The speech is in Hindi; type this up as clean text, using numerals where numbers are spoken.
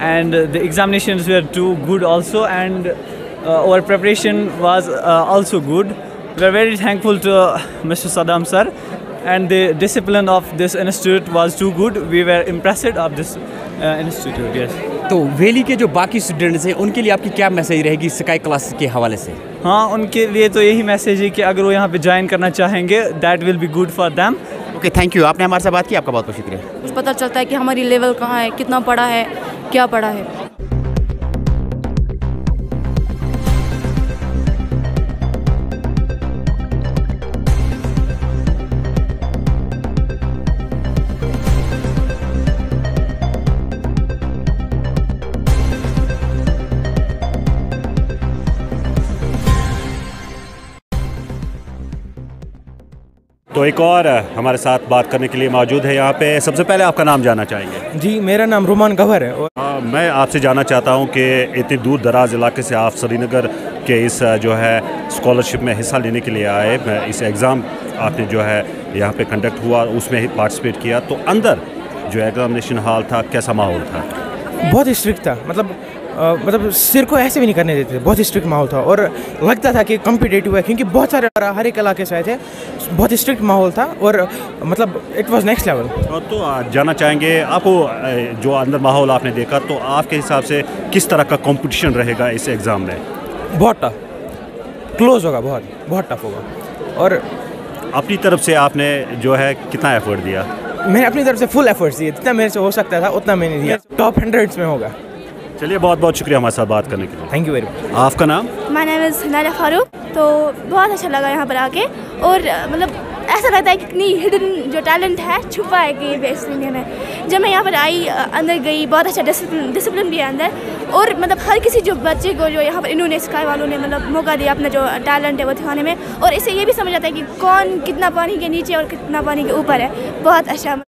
and the examinations were too good also, and our preparation was also good. We are very thankful to Mr. Saddam sir, and the discipline of this institute was too good. We were impressed of this institute. Yes. तो वैली के जो बाकी स्टूडेंट्स हैं उनके लिए आपकी क्या मैसेज रहेगी स्काई क्लास के हवाले से? हाँ, उनके लिए तो यही मैसेज है कि अगर वो यहाँ पे ज्वाइन करना चाहेंगे, that will be good for them. Okay, thank you, आपने हमारे साथ बात की, आपका बहुत बहुत शुक्रिया। पता चलता है कि हमारी लेवल कहाँ है, कितना पढ़ा है, क्या पढ़ा है। तो एक और हमारे साथ बात करने के लिए मौजूद है यहाँ पे। सबसे पहले आपका नाम जानना चाहेंगे? जी, मेरा नाम रुमान गवर है। और मैं आपसे जानना चाहता हूँ कि इतनी दूर दराज इलाके से आप श्रीनगर के इस जो है स्कॉलरशिप में हिस्सा लेने के लिए आए, इस एग्ज़ाम आपने जो है यहाँ पे कंडक्ट हुआ, उसमें ही पार्टिसिपेट किया, तो अंदर जो एग्ज़ामिनेशन हॉल था कैसा माहौल था? बहुत ही स्ट्रिक्ट था, मतलब सिर को ऐसे भी नहीं करने देते, बहुत ही स्ट्रिक्ट माहौल था और लगता था कि कॉम्पिटिटिव है, क्योंकि बहुत सारे हर एक इलाके से आए थे। बहुत ही स्ट्रिक्ट माहौल था और मतलब इट वाज नेक्स्ट लेवल। तो जानना चाहेंगे आपको, जो अंदर माहौल आपने देखा, तो आपके हिसाब से किस तरह का कंपटीशन रहेगा इस एग्ज़ाम में? बहुत टफ, क्लोज होगा, बहुत टफ होगा। और अपनी तरफ से आपने जो है कितना एफर्ट दिया? मैंने अपनी तरफ से फुल एफर्ट्स दिए, जितना मेरे से हो सकता था उतना मैंने दिया। टॉप 100 में होगा। चलिए, बहुत बहुत शुक्रिया हमारे साथ बात करने के लिए। Thank you very much. आपका नाम? माय नेम इज़ नाला फारूक। तो बहुत अच्छा लगा यहाँ पर आके, और मतलब ऐसा लगता है कि इतनी हिडन जो टैलेंट है छुपा है कि वेस्ट इंडिया में। जब मैं यहाँ पर आई, अंदर गई, बहुत अच्छा डिसिप्लिन भी है अंदर, और मतलब हर किसी जो बच्चे को जो यहाँ पर इन्होंने स्काई वालों ने मतलब मौका दिया अपना जो टैलेंट है वो दिखाने में, और इससे ये भी समझ आता है कि कौन कितना पानी के नीचे और कितना पानी के ऊपर है। बहुत अच्छा।